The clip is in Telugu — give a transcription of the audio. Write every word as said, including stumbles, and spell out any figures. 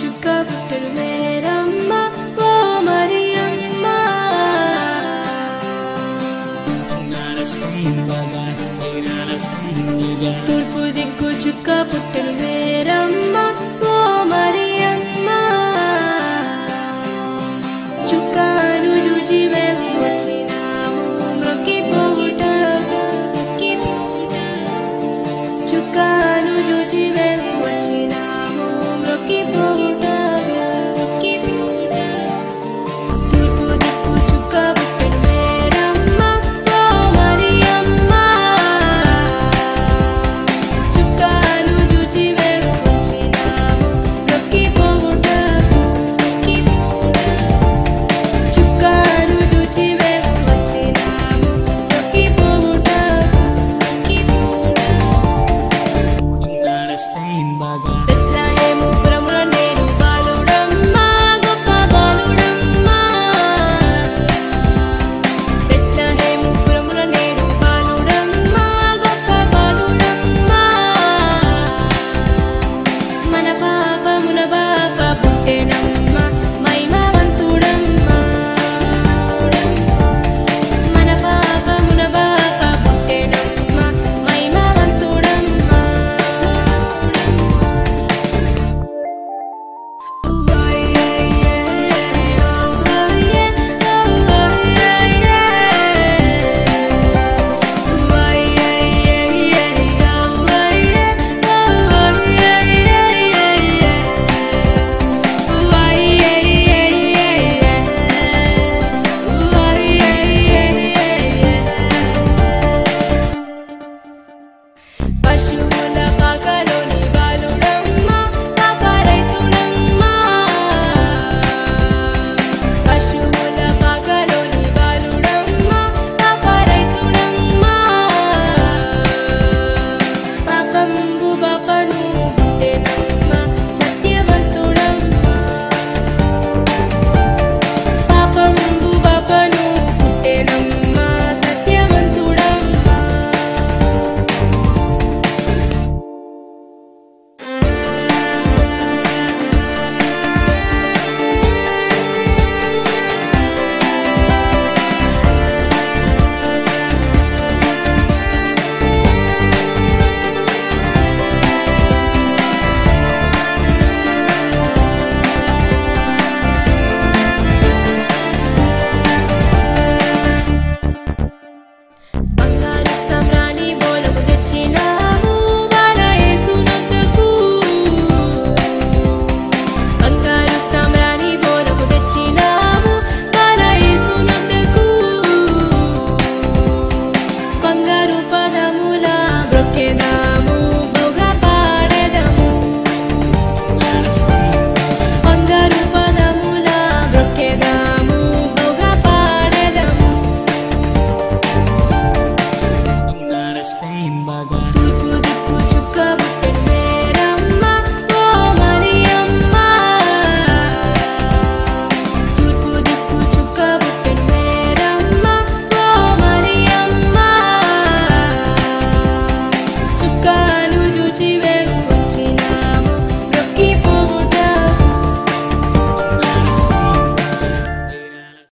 చుక్క పుట్టెడు మేరమ్మ ఓ మరియమ్మ తూర్పు దిక్కు చుక్క పుట్టెడు మేరమ్మ ఓ మరియమ్మ చుక్కను చూచి మేము వచ్చినాము మ్రొక్కిపోవుట చుక్కను చూచి మేము వచ్చినాము మ్రొక్కిపోవుట తూర్పు దిక్కు చుక్క పుట్టెడు మేరమ్మ ఓ మరియమ్మ చుక్కను చూచి మేము వచ్చినాము మ్రొక్కిపోవుట చుక్కను చూచి మేము వచ్చినాము మ్రొక్కిపోవుట బెత్లెహేము పురమున నేను బాలుడమ్మ గొప్ప బాలుడమ్మ బెత్లెహేము పురమున నేను బాలుడమ్మ గొప్ప బాలుడమ్మ మన పాపమున బాప పుట్టెనమ్మ మహిమవంతుడమ్మ మన పాపమున బాప పుట్టెనమ్మ మహిమవంతుడమ్మ పశువుల పాకలోని బాలుడమ్మ పాపరైతుడమ్మ పశువుల పాకలోని బాలుడమ్మ పాపరైతుడమ్మ పాపంబు బాపను పుట్టెనమ్మ సత్యవంతుడమ్మ పాపంబు బాపను పుట్టెనమ్మ సత్యవంతుడమ్మ బంగారు సామ్రాణి బోలము తెచ్చినాము బాల యేసునొద్దకు బంగారు సామ్రాణి బోలము తెచ్చినాము బాల యేసునొద్దకు బంగారు పదముల బ్రొక్కెదాము బౌగా పాడెదము బంగారు పదముల బ్రొక్కెదాము బౌగా పాడెదము తూర్పు